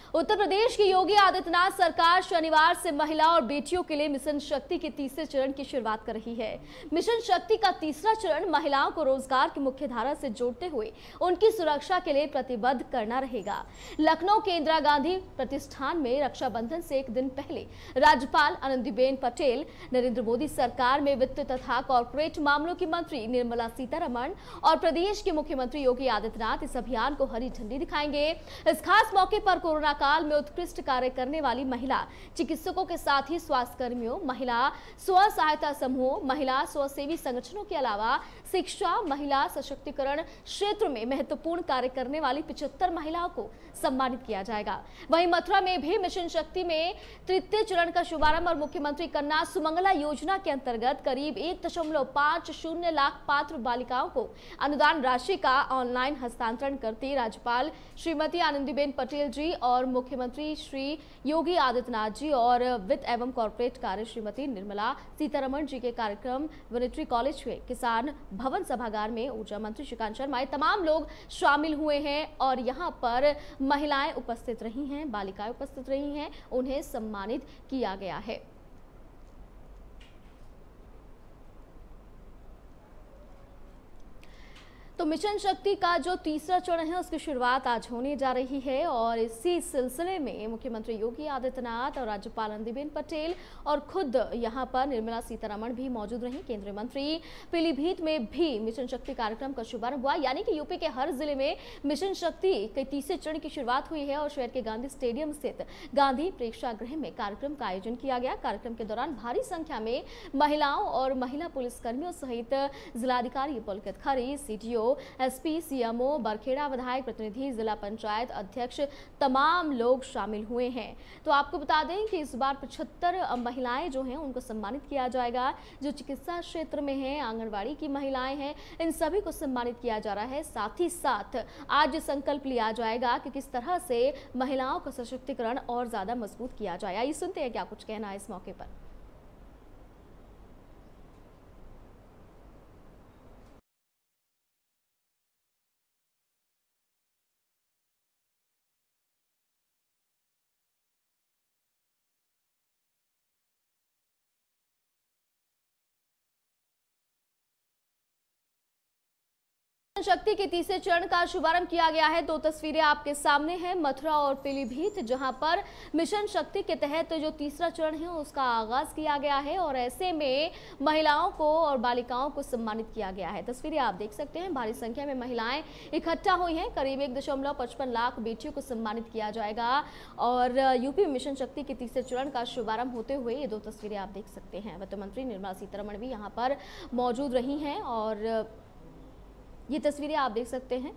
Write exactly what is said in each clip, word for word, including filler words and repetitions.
उत्तर प्रदेश की योगी आदित्यनाथ सरकार शनिवार से महिला और बेटियों के लिए मिशन शक्ति के तीसरे चरण की शुरुआत कर रही है। मिशन शक्ति का तीसरा चरण महिलाओं को रोजगार की मुख्य धारा से जोड़ते हुए उनकी सुरक्षा के लिए प्रतिबद्ध करना रहेगा। लखनऊ के इंदिरा गांधी प्रतिष्ठान में रक्षाबंधन से एक दिन पहले राज्यपाल आनंदीबेन पटेल, नरेंद्र मोदी सरकार में वित्त तथा कॉर्पोरेट मामलों की मंत्री निर्मला सीतारमण और प्रदेश के मुख्यमंत्री योगी आदित्यनाथ इस अभियान को हरी झंडी दिखाएंगे। इस खास मौके पर कोरोना काल में उत्कृष्ट कार्य करने वाली महिला चिकित्सकों के साथ ही स्वास्थ्य कर्मियों, महिला स्व सहायता समूह, महिला स्वसेवी संगठनों के अलावा शिक्षा, महिला सशक्तिकरण क्षेत्र में महत्वपूर्ण कार्य करने वाली पिछहत्तर महिलाओं को सम्मानित किया जाएगा। वहीं मथुरा में भी मिशन शक्ति में तृतीय चरण का शुभारंभ और मुख्यमंत्री कन्या सुमंगला योजना के अंतर्गत करीब एक दशमलव पांच शून्य लाख पात्र बालिकाओं को अनुदान राशि का ऑनलाइन हस्तांतरण करते राज्यपाल श्रीमती आनंदीबेन पटेल जी और मुख्यमंत्री श्री योगी आदित्यनाथ जी और वित्त एवं कॉर्पोरेट कार्य श्रीमती निर्मला सीतारमण जी के कार्यक्रम विनिट्री कॉलेज में किसान भवन सभागार में ऊर्जा मंत्री श्रीकांत शर्मा तमाम लोग शामिल हुए हैं और यहां पर महिलाएं उपस्थित रही हैं, बालिकाएं उपस्थित रही हैं, उन्हें सम्मानित किया गया है। तो मिशन शक्ति का जो तीसरा चरण है उसकी शुरुआत आज होने जा रही है और इसी सिलसिले में मुख्यमंत्री योगी आदित्यनाथ और राज्यपाल आनंदीबेन पटेल और खुद यहां पर निर्मला सीतारमण भी मौजूद रही। केंद्रीय मंत्री पीलीभीत में भी मिशन शक्ति कार्यक्रम का शुभारंभ हुआ, यानी कि यूपी के हर जिले में मिशन शक्ति के तीसरे चरण की शुरुआत हुई है और शहर के गांधी स्टेडियम स्थित गांधी प्रेक्षागृह में कार्यक्रम का आयोजन किया गया। कार्यक्रम के दौरान भारी संख्या में महिलाओं और महिला पुलिसकर्मियों सहित जिलाधिकारी पुलकित खरी, सीडीओ, एसपी, सीएमओ, बरखेड़ा विधायक प्रतिनिधि, जिला पंचायत अध्यक्ष तमाम लोग शामिल हुए हैं। तो आपको बता दें कि इस बार पचहत्तर महिलाएं जो हैं उनको सम्मानित किया जाएगा। जो चिकित्सा क्षेत्र में हैं, आंगनबाड़ी की महिलाएं हैं, इन सभी को सम्मानित किया जा रहा है। साथ ही साथ आज संकल्प लिया जाएगा कि किस तरह से महिलाओं का सशक्तिकरण और ज्यादा मजबूत किया जाए। आइए सुनते हैं क्या कुछ कहना है इस मौके पर। शक्ति के तीसरे चरण का शुभारंभ किया गया है। दो तस्वीरें आपके सामने हैं, मथुरा और पीलीभीत, जहां पर मिशन शक्ति के तहत जो तीसरा चरण है उसका आगाज किया गया है और ऐसे में महिलाओं को और बालिकाओं को सम्मानित किया गया है। तस्वीरें आप देख सकते हैं, भारी संख्या में महिलाएं इकट्ठा हुई हैं। करीब एक दशमलव पचपन लाख बेटियों को सम्मानित किया जाएगा और यूपी मिशन शक्ति के तीसरे चरण का शुभारंभ होते हुए ये दो तस्वीरें आप देख सकते हैं। वित्त मंत्री निर्मला सीतारमण भी यहाँ पर मौजूद रही हैं और ये तस्वीरें आप देख सकते हैं,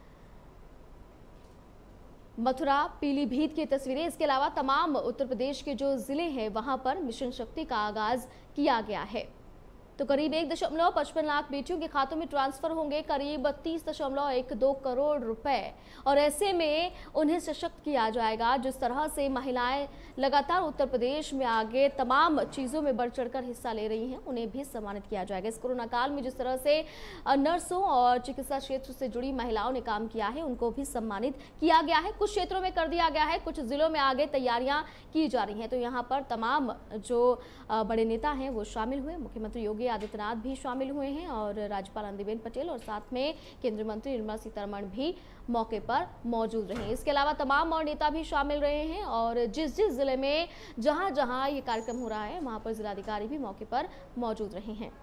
मथुरा पीलीभीत की तस्वीरें। इसके अलावा तमाम उत्तर प्रदेश के जो जिले हैं वहां पर मिशन शक्ति का आगाज किया गया है। तो करीब एक दशमलव पचपन लाख बेटियों के खातों में ट्रांसफर होंगे करीब बत्तीस दशमलव एक दो करोड़ रुपए और ऐसे में उन्हें सशक्त किया जाएगा। जिस तरह से महिलाएं लगातार उत्तर प्रदेश में आगे तमाम चीज़ों में बढ़ चढ़कर हिस्सा ले रही हैं, उन्हें भी सम्मानित किया जाएगा। इस कोरोना काल में जिस तरह से नर्सों और चिकित्सा क्षेत्र से जुड़ी महिलाओं ने काम किया है उनको भी सम्मानित किया गया है। कुछ क्षेत्रों में कर दिया गया है, कुछ जिलों में आगे तैयारियां की जा रही हैं। तो यहाँ पर तमाम जो बड़े नेता हैं वो शामिल हुए, मुख्यमंत्री योगी आदित्यनाथ भी शामिल हुए हैं और राज्यपाल आनंदीबेन पटेल और साथ में केंद्रीय मंत्री निर्मला सीतारमण भी मौके पर मौजूद रहे। इसके अलावा तमाम और नेता भी शामिल रहे हैं और जिस जिस जिले में जहां जहां ये कार्यक्रम हो रहा है वहां पर जिलाधिकारी भी मौके पर मौजूद रहे हैं।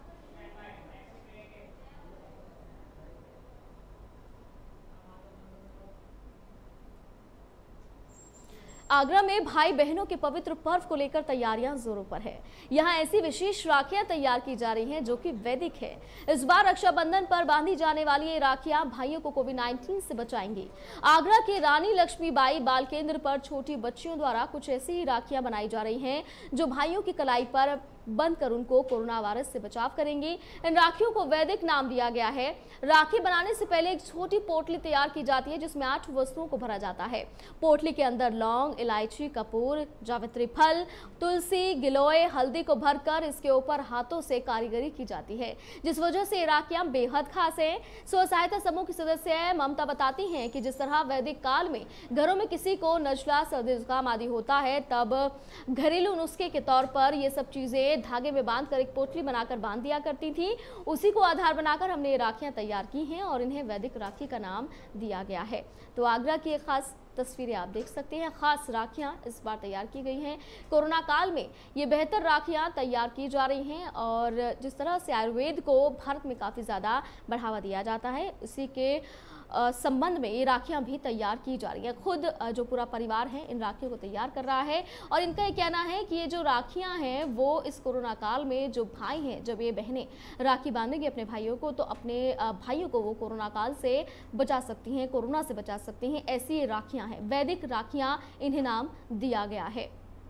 आगरा में भाई बहनों के पवित्र पर्व को लेकर तैयारियां जोरों पर है। यहां ऐसी विशेष राखियां तैयार की जा रही हैं जो कि वैदिक है। इस बार रक्षाबंधन पर बांधी जाने वाली ये राखियां भाइयों को कोविड उन्नीस से बचाएंगी। आगरा के रानी लक्ष्मीबाई बाल केंद्र पर छोटी बच्चियों द्वारा कुछ ऐसी ही राखियां बनाई जा रही हैं जो भाइयों की कलाई पर बंद कर उनको कोरोना वायरस से बचाव करेंगी। इन राखियों को वैदिक नाम दिया गया है। राखी बनाने से पहले एक छोटी पोटली तैयार की जाती है जिसमें आठ वस्तुओं को भरा जाता है। पोटली के अंदर लौंग, इलायची, कपूर, जावित्री फल, तुलसी, गिलोय, हल्दी को भरकर इसके ऊपर हाथों से कारीगरी की जाती है, जिस वजह से ये राखियां बेहद खास है। स्व सहायता समूह की सदस्य ममता बताती हैं कि जिस तरह वैदिक काल में घरों में किसी को नजला, सर्दी, जुकाम आदि होता है तब घरेलू नुस्खे के तौर पर ये सब चीजें धागे में बांधकर एक पोटली बनाकर बांध दिया करती थी, उसी को आधार बनाकर हमने ये राखियां तैयार की हैं और इन्हें वैदिक राखी का नाम दिया गया है। तो आगरा की एक खास तस्वीरें आप देख सकते हैं। खास राखियां इस बार तैयार की गई हैं। कोरोना काल में ये बेहतर राखियां तैयार की जा रही हैं और जिस तरह से आयुर्वेद को भारत में काफ़ी ज़्यादा बढ़ावा दिया जाता है, उसी के संबंध में ये राखियां भी तैयार की जा रही हैं। खुद जो पूरा परिवार है इन राखियों को तैयार कर रहा है और इनका ये कहना है कि ये जो राखियां हैं वो इस कोरोना काल में जो भाई हैं, जब ये बहनें राखी बांधेंगी अपने भाइयों को तो अपने भाइयों को वो कोरोना काल से बचा सकती हैं, कोरोना से बचा सकती हैं। ऐसी ये राखियां हैं, वैदिक राखियां, इन्हें नाम दिया गया है।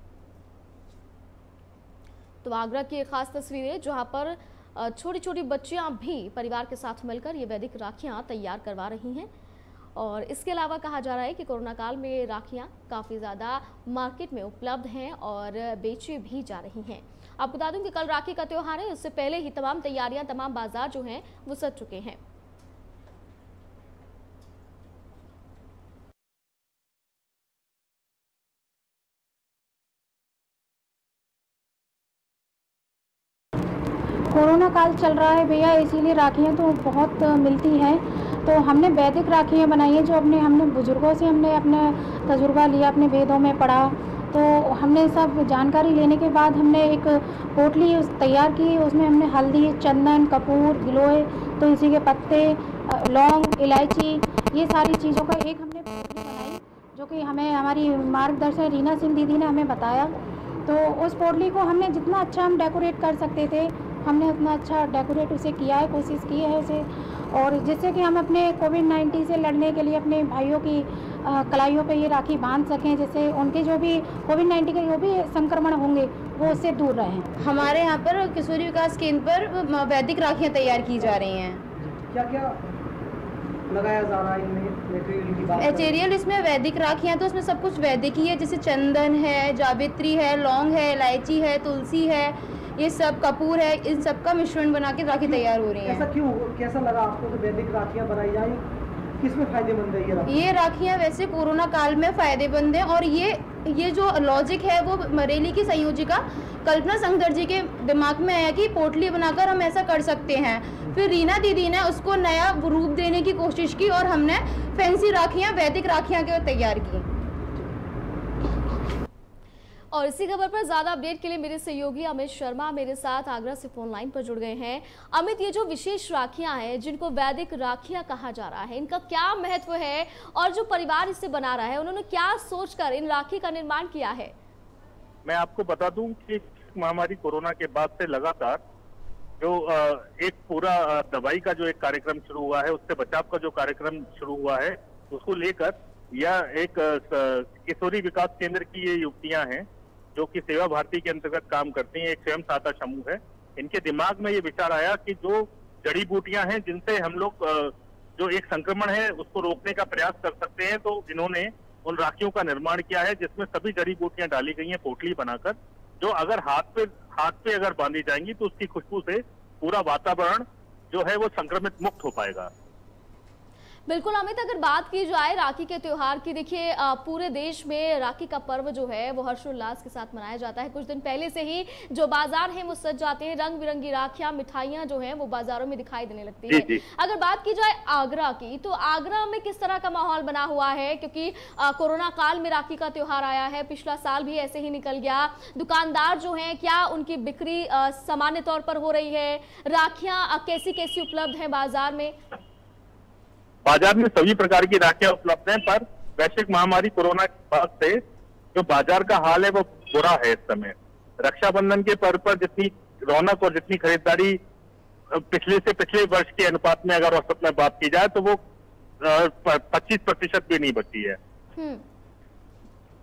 तो आगरा की एक खास तस्वीरें जहां पर छोटी छोटी बच्चियां भी परिवार के साथ मिलकर ये वैदिक राखियां तैयार करवा रही हैं। और इसके अलावा कहा जा रहा है कि कोरोना काल में राखियां काफ़ी ज़्यादा मार्केट में उपलब्ध हैं और बेची भी जा रही हैं। आपको बता दूं कि कल राखी का त्यौहार है, उससे पहले ही तमाम तैयारियां, तमाम बाजार जो हैं वो सज चुके हैं। कोरोना काल चल रहा है भैया, इसीलिए राखियाँ तो बहुत मिलती हैं। तो हमने वैदिक राखियाँ बनाई हैं जो अपने हमने बुजुर्गों से हमने अपना तजुर्बा लिया, अपने वेदों में पढ़ा। तो हमने सब जानकारी लेने के बाद हमने एक पोटली तैयार की। उसमें हमने हल्दी, चंदन, कपूर, गिलोय, तुलसी के पत्ते, लौंग, इलायची, ये सारी चीज़ों का एक हमने पोटली बनाई जो कि हमें हमारी मार्गदर्शक रीना सिंह दीदी ने हमें बताया। तो उस पोटली को हमने जितना अच्छा हम डेकोरेट कर सकते थे हमने उतना अच्छा डेकोरेट उसे किया है, कोशिश की है उसे, और जिससे कि हम अपने कोविड नाइन्टीन से लड़ने के लिए अपने भाइयों की आ, कलाइयों पे ये राखी बांध सकें, जिससे उनके जो भी कोविड नाइन्टीन के जो भी संक्रमण होंगे वो उससे दूर रहें। हमारे यहाँ पर किशोरी विकास केंद्र पर वैदिक राखियाँ तैयार की जा रही हैं। क्या क्या लगाया जा रहा है इनमें मटेरियल की बात? मटेरियल इसमें वैदिक राखियाँ तो इसमें सब कुछ वैदिक ही है, जैसे चंदन है, जावित्री है, लौंग है, इलायची है, तुलसी है, ये सब कपूर है, इन सब का मिश्रण बना के राखी तैयार हो रही है। ऐसा क्यों, कैसा लगा आपको कि वैदिक राखियाँ बनाई जाए? किसमें फायदेमंद है ये राखियाँ? ये राखियाँ वैसे कोरोना काल में फायदेमंद है और ये ये जो लॉजिक है वो बरेली की संयोजिका कल्पना संगदर जी के दिमाग में आया कि पोटली बनाकर हम ऐसा कर सकते हैं। फिर रीना दीदी ने उसको नया रूप देने की कोशिश की और हमने फैंसी राखियाँ, वैदिक राखियाँ के तैयार की। और इसी खबर पर ज्यादा अपडेट के लिए मेरे सहयोगी अमित शर्मा मेरे साथ आगरा से फोन लाइन पर जुड़ गए हैं। अमित, ये जो विशेष राखियां हैं जिनको वैदिक राखियां कहा जा रहा है, इनका क्या महत्व है और जो परिवार इसे बना रहा है उन्होंने क्या सोचकर इन राखी का निर्माण किया है? मैं आपको बता दूं कि महामारी कोरोना के बाद से लगातार जो एक पूरा दवाई का जो एक कार्यक्रम शुरू हुआ है, उससे बचाव का जो कार्यक्रम शुरू हुआ है, उसको लेकर यह एक किशोरी विकास केंद्र की ये युवतियां हैं जो कि सेवा भारती के अंतर्गत काम करती हैं, एक स्वयं सहायता समूह है। इनके दिमाग में ये विचार आया कि जो जड़ी बूटियां हैं जिनसे हम लोग जो एक संक्रमण है उसको रोकने का प्रयास कर सकते हैं, तो इन्होंने उन राखियों का निर्माण किया है जिसमें सभी जड़ी बूटियां डाली गई हैं पोटली बनाकर, जो अगर हाथ पे हाथ पे अगर बांधी जाएंगी तो उसकी खुशबू से पूरा वातावरण जो है वो संक्रमित मुक्त हो पाएगा। बिल्कुल अमित, अगर बात की जाए राखी के त्योहार की, देखिए पूरे देश में राखी का पर्व जो है वो हर्षोल्लास के साथ मनाया जाता है। कुछ दिन पहले से ही जो बाजार हैं वो सज जाते हैं, रंग बिरंगी राखियां, मिठाइयां जो हैं वो बाजारों में दिखाई देने लगती है। जी जी। अगर बात की जाए आगरा की, तो आगरा में किस तरह का माहौल बना हुआ है? क्योंकि कोरोना काल में राखी का त्योहार आया है, पिछला साल भी ऐसे ही निकल गया। दुकानदार जो है, क्या उनकी बिक्री सामान्य तौर पर हो रही है? राखियां कैसी कैसी उपलब्ध है बाजार में? बाजार में सभी प्रकार की राखियां उपलब्ध हैं, पर वैश्विक महामारी कोरोना के बाद से जो बाजार का हाल है वो बुरा है। इस समय रक्षाबंधन के पर्व पर जितनी रौनक और जितनी खरीदारी पिछले से पिछले वर्ष के अनुपात में अगर औसत में बात की जाए तो वो पच्चीस प्रतिशत भी नहीं बची है।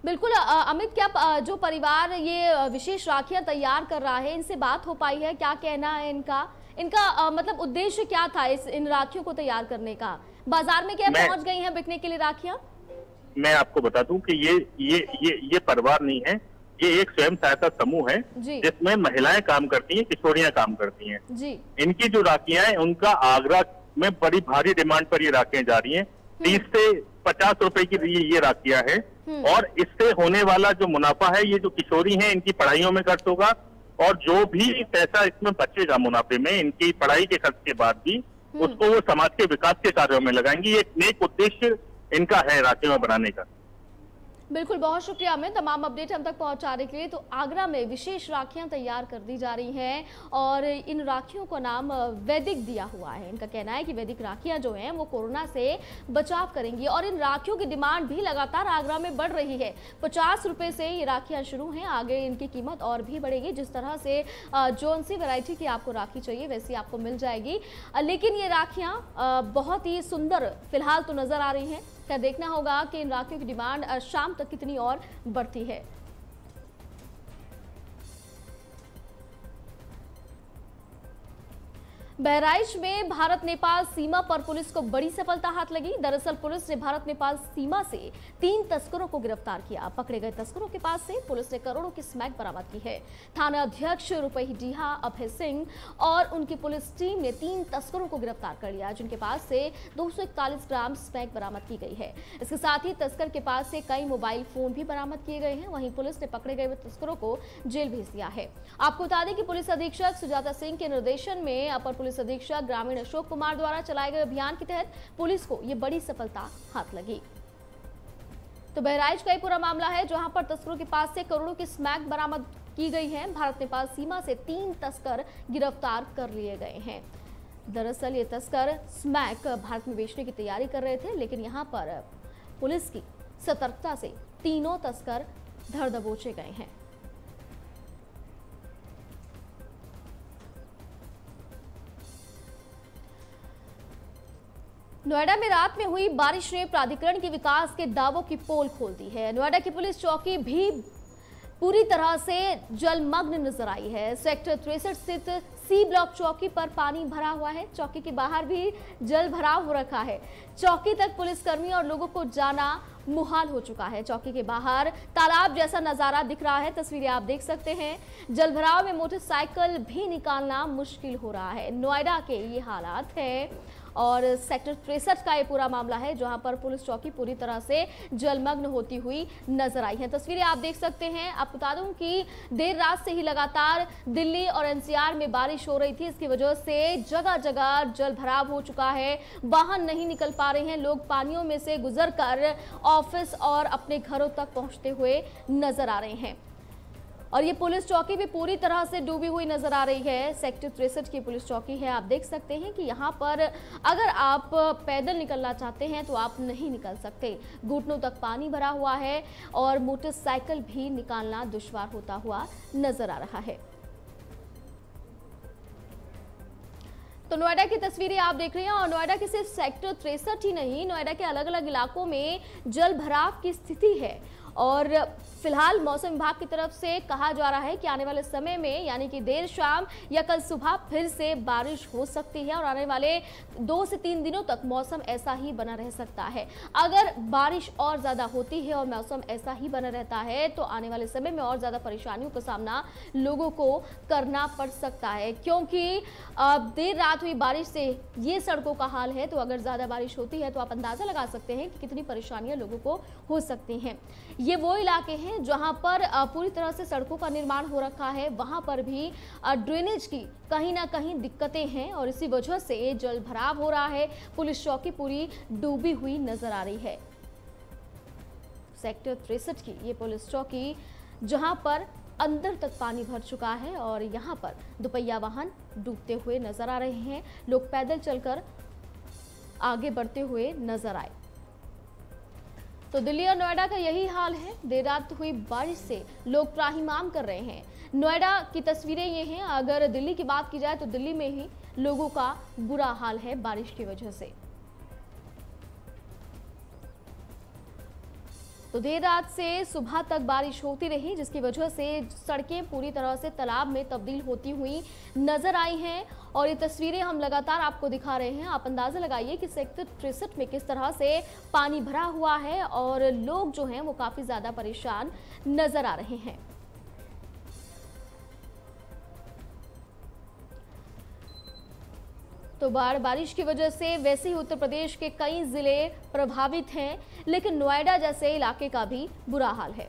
बिल्कुल अ, अमित, क्या अ, जो परिवार ये अ, विशेष राखियां तैयार कर रहा है, इनसे बात हो पाई है? क्या कहना है इनका? इनका अ, मतलब उद्देश्य क्या था इस इन राखियों को तैयार करने का? बाजार में क्या मैं पहुंच गई हैं बिकने के लिए राखियां? मैं आपको बता दूं कि ये ये ये ये परिवार नहीं है, ये एक स्वयं सहायता समूह है जी जिसमें महिलाएं काम करती हैं, किशोरियां काम करती हैं। जी इनकी जो राखियां हैं उनका आगरा में बड़ी भारी डिमांड पर ये राखियां जा रही हैं। तीस से पचास रुपए की ये, ये राखियां है और इससे होने वाला जो मुनाफा है, ये जो किशोरी हैं इनकी पढ़ाइयों में खर्च होगा और जो भी पैसा इसमें बचेगा मुनाफे में, इनकी पढ़ाई के खर्च के बाद भी उसको वो समाज के विकास के कार्यों में लगाएंगी। ये एक नेक उद्देश्य इनका है राखियां बनाने का। बिल्कुल, बहुत शुक्रिया अमित तमाम अपडेट हम तक पहुंचाने के लिए। तो आगरा में विशेष राखियां तैयार कर दी जा रही हैं और इन राखियों का नाम वैदिक दिया हुआ है। इनका कहना है कि वैदिक राखियां जो हैं वो कोरोना से बचाव करेंगी और इन राखियों की डिमांड भी लगातार आगरा में बढ़ रही है। पचास रुपए से ये राखियां शुरू हैं, आगे इनकी कीमत और भी बढ़ेगी। जिस तरह से जोन सी वैरायटी की आपको राखी चाहिए वैसी आपको मिल जाएगी, लेकिन ये राखियां बहुत ही सुंदर फिलहाल तो नजर आ रही हैं। क्या देखना होगा कि इन राखियों की डिमांड शाम तक कितनी और बढ़ती है। बहराइच में भारत नेपाल सीमा पर पुलिस को बड़ी सफलता हाथ लगी। दरअसल पुलिस ने भारत नेपाल सीमा से तीन तस्करों को गिरफ्तार किया। पकड़े गए तस्करों के पास से पुलिस ने करोड़ों की स्मैक बरामद की है। थाना अध्यक्ष रुपहीडीहा अभय सिंह और उनकी पुलिस टीम ने तीन तस्करों को गिरफ्तार कर लिया, जिनके पास से दो सौ इकतालीस ग्राम स्मैक बरामद की गई है। इसके साथ ही तस्कर के पास से कई मोबाइल फोन भी बरामद किए गए हैं। वहीं पुलिस ने पकड़े गए तस्करों को जेल भेज दिया है। आपको बता दें कि पुलिस अधीक्षक सुजाता सिंह के निर्देशन में अपर पुलिस अधीक्षक ग्रामीण अशोक कुमार द्वारा चलाए गए अभियान के तहत पुलिस को यह बड़ी सफलता हाथ लगी। तो बहराइच का ये पूरा मामला है जहां पर तस्करों के पास से करोड़ों की स्मैक बरामद की गई है। भारत नेपाल सीमा से तीन तस्कर गिरफ्तार कर लिए गए हैं। दरअसल ये तस्कर स्मैक भारत में बेचने की तैयारी कर रहे थे, लेकिन यहां पर पुलिस की सतर्कता से तीनों तस्कर धर दबोचे गए हैं। नोएडा में रात में हुई बारिश ने प्राधिकरण के विकास के दावों की पोल खोल दी है। नोएडा की पुलिस चौकी भी पूरी तरह से जलमग्न नजर आई है। सेक्टर तिरसठ स्थित सी ब्लॉक चौकी पर पानी भरा हुआ है। चौकी के बाहर भी जल भराव हो रखा है। चौकी तक पुलिसकर्मी और लोगों को जाना मुहाल हो चुका है। चौकी के बाहर तालाब जैसा नजारा दिख रहा है, तस्वीरें आप देख सकते हैं। जलभराव में मोटरसाइकिल भी निकालना मुश्किल हो रहा है। नोएडा के ये हालात है और सेक्टर तिरसठ का ये पूरा मामला है जहां पर पुलिस चौकी पूरी तरह से जलमग्न होती हुई नजर आई है। तस्वीरें आप देख सकते हैं। आपको बता दूं कि देर रात से ही लगातार दिल्ली और एनसीआर में बारिश हो रही थी। इसकी वजह से जगह जगह जल भराव हो चुका है। वाहन नहीं निकल पा रहे हैं। लोग पानियों में से गुजरकर ऑफिस और अपने घरों तक पहुंचते हुए नजर आ रहे हैं और ये पुलिस चौकी भी पूरी तरह से डूबी हुई नजर आ रही है। सेक्टर तिरसठ की पुलिस चौकी है। आप देख सकते हैं कि यहाँ पर अगर आप पैदल निकलना चाहते हैं तो आप नहीं निकल सकते। घुटनों तक पानी भरा हुआ है और मोटरसाइकिल भी निकालना दुश्वार होता हुआ नजर आ रहा है। तो नोएडा की तस्वीरें आप देख रहे हैं और नोएडा के सिर्फ सेक्टर तिरसठ ही नहीं, नोएडा के अलग अलग इलाकों में जल भराव की स्थिति है और फिलहाल मौसम विभाग की तरफ से कहा जा रहा है कि आने वाले समय में यानी कि देर शाम या कल सुबह फिर से बारिश हो सकती है और आने वाले दो से तीन दिनों तक मौसम ऐसा ही बना रह सकता है। अगर बारिश और ज़्यादा होती है और मौसम ऐसा ही बना रहता है तो आने वाले समय में और ज़्यादा परेशानियों का सामना लोगों को करना पड़ सकता है, क्योंकि देर रात हुई बारिश से ये सड़कों का हाल है। तो अगर ज़्यादा बारिश होती है तो आप अंदाज़ा लगा सकते हैं कि कितनी परेशानियाँ लोगों को हो सकती हैं। ये वो इलाके हैं जहां पर पूरी तरह से सड़कों का निर्माण हो रखा है। वहां पर भी ड्रेनेज की कहीं ना कहीं दिक्कतें हैं और इसी वजह से जल भराव हो रहा है। पुलिस चौकी पूरी डूबी हुई नजर आ रही है। सेक्टर तिरसठ की ये पुलिस चौकी जहां पर अंदर तक पानी भर चुका है और यहां पर दुपहिया वाहन डूबते हुए नजर आ रहे हैं। लोग पैदल चलकर आगे बढ़ते हुए नजर आए। तो दिल्ली और नोएडा का यही हाल है। देर रात हुई बारिश से लोग त्राहिमाम कर रहे हैं। नोएडा की तस्वीरें ये हैं। अगर दिल्ली की बात की जाए तो दिल्ली में ही लोगों का बुरा हाल है बारिश की वजह से। तो देर रात से सुबह तक बारिश होती रही, जिसकी वजह से सड़कें पूरी तरह से तालाब में तब्दील होती हुई नजर आई हैं और ये तस्वीरें हम लगातार आपको दिखा रहे हैं। आप अंदाजा लगाइए कि सेक्टर तिरसठ में किस तरह से पानी भरा हुआ है और लोग जो हैं वो काफी ज्यादा परेशान नजर आ रहे हैं। तो बाढ़ बारिश की वजह से वैसे ही उत्तर प्रदेश के कई जिले प्रभावित हैं, लेकिन नोएडा जैसे इलाके का भी बुरा हाल है।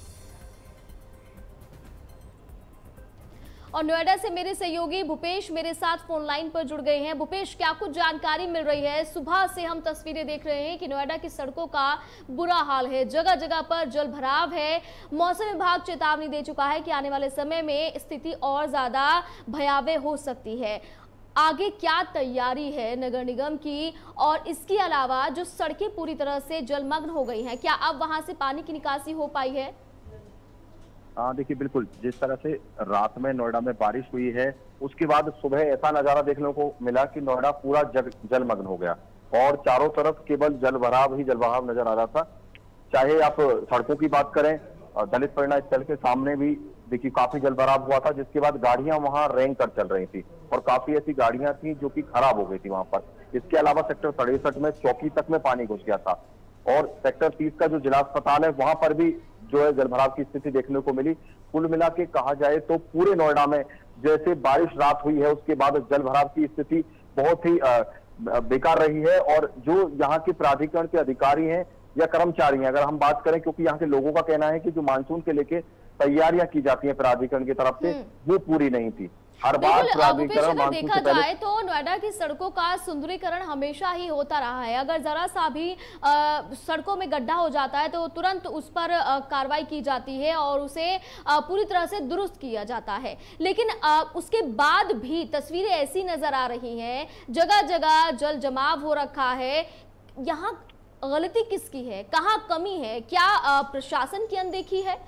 और नोएडा से मेरे सहयोगी भूपेश मेरे साथ फोन लाइन पर जुड़ गए हैं। भूपेश, क्या कुछ जानकारी मिल रही है? सुबह से हम तस्वीरें देख रहे हैं कि नोएडा की सड़कों का बुरा हाल है, जगह जगह पर जल भराव है। मौसम विभाग चेतावनी दे चुका है कि आने वाले समय में स्थिति और ज्यादा भयावह हो सकती है। आगे क्या तैयारी है नगर निगम की, और इसके अलावा जो सड़कें पूरी तरह से जलमग्न हो गई हैं, क्या अब वहां से पानी की निकासी हो पाई है? हाँ देखिए, बिल्कुल जिस तरह से रात में नोएडा में बारिश हुई है, उसके बाद सुबह ऐसा नजारा देखने को मिला कि नोएडा पूरा जल जलमग्न हो गया और चारों तरफ केवल जल भराव ही जल भराव नजर आ रहा था। चाहे आप सड़कों की बात करें, दलित प्रेरणा स्थल के सामने भी देखिए काफी जल भराव हुआ था, जिसके बाद गाड़ियां वहां रेंग कर चल रही थी और काफी ऐसी गाड़ियां थी जो कि खराब हो गई थी वहां पर। इसके अलावा सेक्टर तिरसठ में चौकी तक में पानी घुस गया था और सेक्टर तीस का जो जिला अस्पताल है वहां पर भी जो है जलभराव की स्थिति देखने को मिली। कुल मिला के कहा जाए तो पूरे नोएडा में जैसे बारिश रात हुई है उसके बाद जलभराव की स्थिति बहुत ही बेकार रही है। और जो यहाँ के प्राधिकरण के अधिकारी हैं या कर्मचारी हैं, अगर हम बात करें, क्योंकि यहाँ के लोगों का कहना है कि जो मानसून के लेके तैयारियां की जाती हैं प्राधिकरण की तरफ से वो पूरी नहीं थी। हर बार प्राधिकरण अगर देखा जाए तो नोएडा की सड़कों का सुंदरीकरण हमेशा ही होता रहा है। अगर जरा सा भी आ, सड़कों में गड्ढा हो जाता है तो तुरंत उस पर कार्रवाई की जाती है और उसे आ, पूरी तरह से दुरुस्त किया जाता है। लेकिन आ, उसके बाद भी तस्वीरें ऐसी नजर आ रही हैं, जगह जगह जल जमाव हो रखा है। यहाँ गलती किसकी है, कहाँ कमी है? क्या आ, प्रशासन की अनदेखी है?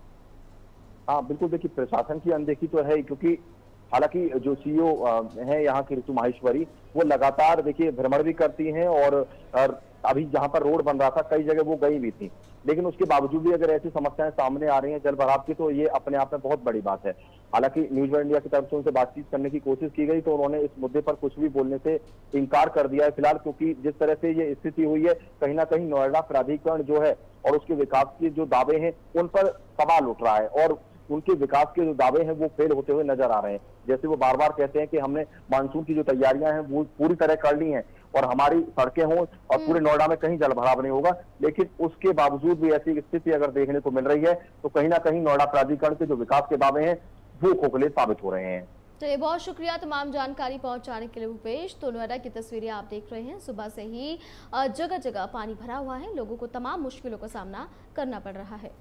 हाँ बिल्कुल, देखिए प्रशासन की अनदेखी तो है, क्योंकि हालांकि जो सीईओ है यहाँ की ऋतु माहेश्वरी, वो लगातार देखिए भ्रमण भी करती हैं और, और अभी जहाँ पर रोड बन रहा था कई जगह वो गई भी थी, लेकिन उसके बावजूद भी अगर ऐसी समस्याएं सामने आ रही हैं जल भराव की, तो ये अपने आप में बहुत बड़ी बात है। हालांकि न्यूज वन इंडिया की तरफ से उनसे बातचीत करने की कोशिश की गई तो उन्होंने इस मुद्दे पर कुछ भी बोलने से इनकार कर दिया है फिलहाल, क्योंकि जिस तरह से ये स्थिति हुई है कहीं ना कहीं नोएडा प्राधिकरण जो है और उसके विकास के जो दावे हैं उन पर सवाल उठ रहा है और उनके विकास के जो दावे हैं वो फेल होते हुए नजर आ रहे हैं। जैसे वो बार बार कहते हैं कि हमने मानसून की जो तैयारियां हैं वो पूरी तरह कर ली हैं और हमारी सड़कें हों और पूरे नोएडा में कहीं जल भराव नहीं होगा, लेकिन उसके बावजूद भी ऐसी स्थिति अगर देखने को मिल रही है तो कहीं ना कहीं नोएडा प्राधिकरण के जो विकास के दावे हैं वो खोखले साबित हो रहे हैं। चलिए, बहुत शुक्रिया तमाम जानकारी पहुंचाने के लिए भूपेश। तो नोएडा की तस्वीरें आप देख रहे हैं, सुबह से ही जगह जगह पानी भरा हुआ है, लोगों को तमाम मुश्किलों का सामना करना पड़ रहा है।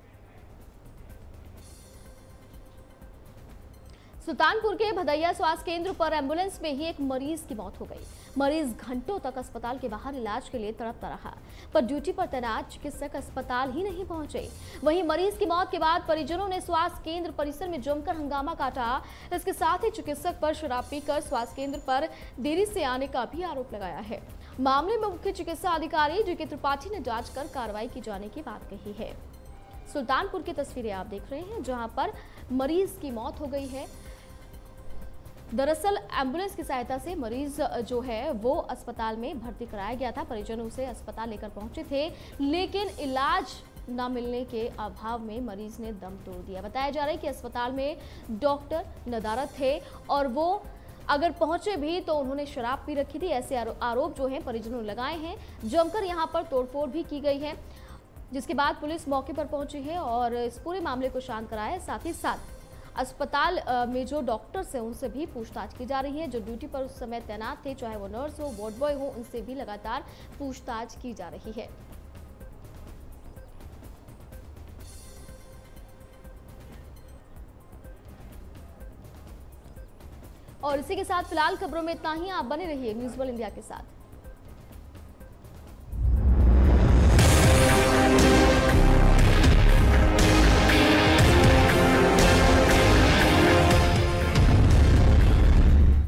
सुल्तानपुर के भदैया स्वास्थ्य केंद्र पर एम्बुलेंस में ही एक मरीज की मौत हो गई। मरीज घंटों तक अस्पताल के बाहर इलाज के लिए तड़पता रहा, पर ड्यूटी पर तैनात चिकित्सक अस्पताल ही नहीं पहुंचे। वहीं मरीज की मौत के बाद परिजनों ने स्वास्थ्य केंद्र परिसर में जमकर हंगामा काटा। इसके साथ ही चिकित्सक पर शराब पीकर स्वास्थ्य केंद्र पर देरी से आने का भी आरोप लगाया है। मामले में मुख्य चिकित्सा अधिकारी जी के त्रिपाठी ने जांच कर कार्रवाई की जाने की बात कही है। सुल्तानपुर की तस्वीरें आप देख रहे हैं, जहां पर मरीज की मौत हो गई है। दरअसल एम्बुलेंस की सहायता से मरीज जो है वो अस्पताल में भर्ती कराया गया था। परिजन उसे अस्पताल लेकर पहुंचे थे, लेकिन इलाज न मिलने के अभाव में मरीज ने दम तोड़ दिया। बताया जा रहा है कि अस्पताल में डॉक्टर नदारत थे और वो अगर पहुंचे भी तो उन्होंने शराब पी रखी थी। ऐसे आरोप जो है परिजनों ने लगाए हैं। जमकर यहाँ पर तोड़फोड़ भी की गई है, जिसके बाद पुलिस मौके पर पहुंची है और इस पूरे मामले को शांत कराया है। साथ ही साथ अस्पताल में जो डॉक्टर्स हैं उनसे भी पूछताछ की जा रही है। जो ड्यूटी पर उस समय तैनात थे, चाहे वो नर्स हो, वार्ड बॉय हो, उनसे भी लगातार पूछताछ की जा रही है। और इसी के साथ फिलहाल खबरों में इतना ही। आप बने रहिए न्यूज़ वर्ल्ड इंडिया के साथ।